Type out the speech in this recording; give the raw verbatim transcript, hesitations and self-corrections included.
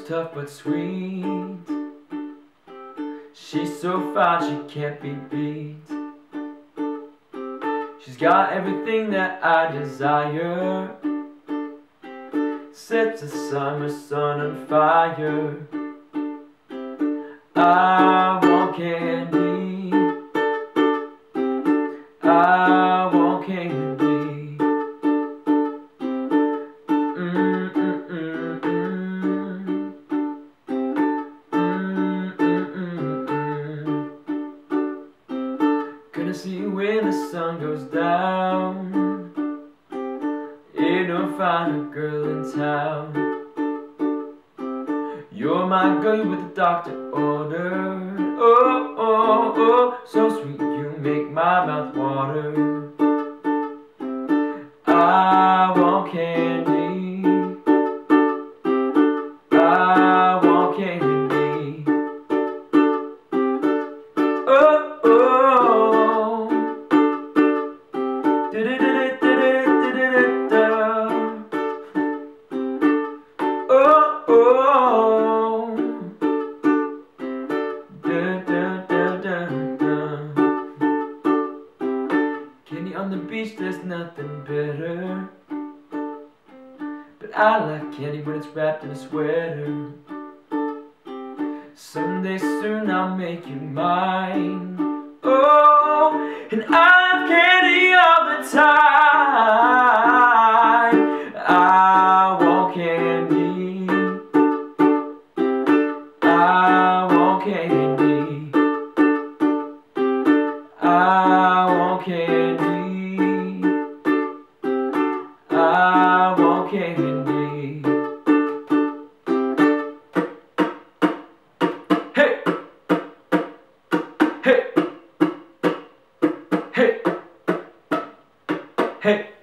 tough but sweet. She's so fine she can't be beat. She's got everything that I desire. Sets the summer sun on fire. I want candy. I want candy. Mm, mm, mm, mm. Mm, mm, mm, mm. Gonna see you when the sun goes down. Ain't no finer girl in town. You're my girl, you with the doctor ordered. Oh, oh, oh, so sweet you make my mouth water. I want candy. I want candy. Oh, oh. Da-da-da-da-da-da-da-da-da. Oh, oh. Da, da, da, da, da. Candy on the beach, there's nothing better. But I like candy when it's wrapped in a sweater. Someday soon I'll make you mine. Oh, and I have candy all the time. I want candy. I want candy. I want candy. I want candy. Hey! Hey! Hey! Hey!